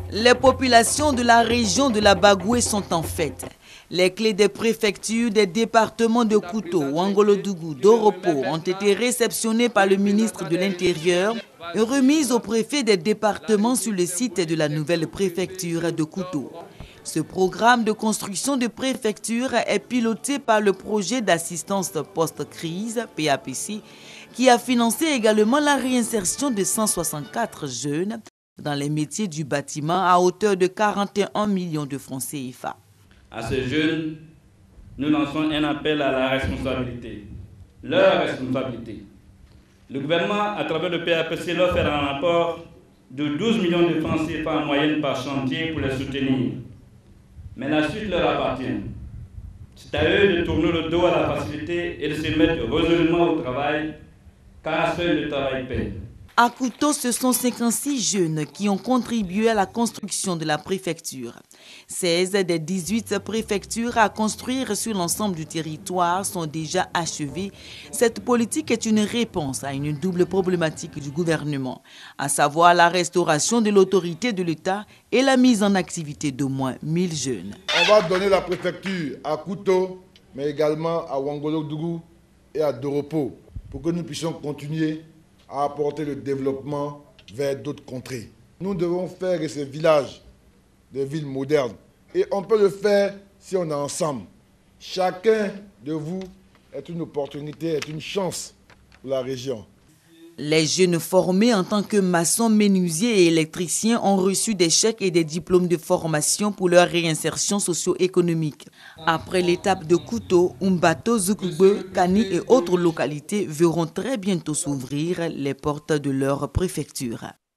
Les populations de la région de la Bagoué sont en fête. Les clés des préfectures des départements de Kouto, Ouangolodougou, Doropo ont été réceptionnées par le ministre de l'Intérieur et remises au préfet des départements sur le site de la nouvelle préfecture de Kouto. Ce programme de construction de préfecture est piloté par le projet d'assistance post-crise, PAPC, qui a financé également la réinsertion de 164 jeunes dans les métiers du bâtiment à hauteur de 41 millions de francs CFA. À ces jeunes, nous lançons un appel à la responsabilité, leur responsabilité. Le gouvernement, à travers le PAPC, leur fait un apport de 12 millions de francs CFA en moyenne par chantier pour les soutenir. Mais la suite leur appartient. C'est à eux de tourner le dos à la facilité et de se mettre résolument au travail, car seul le travail paie. À Kouto, ce sont 56 jeunes qui ont contribué à la construction de la préfecture. 16 des 18 préfectures à construire sur l'ensemble du territoire sont déjà achevées. Cette politique est une réponse à une double problématique du gouvernement, à savoir la restauration de l'autorité de l'État et la mise en activité d'au moins 1000 jeunes. On va donner la préfecture à Kouto, mais également à Ouangolodougou et à Doropo, pour que nous puissions continuer à apporter le développement vers d'autres contrées. Nous devons faire de ces villages des villes modernes. Et on peut le faire si on est ensemble. Chacun de vous est une opportunité, est une chance pour la région. Les jeunes formés en tant que maçons, menuisiers et électriciens ont reçu des chèques et des diplômes de formation pour leur réinsertion socio-économique. Après l'étape de Kouto, Umbato, Zoukoube, Kani et autres localités verront très bientôt s'ouvrir les portes de leur préfecture.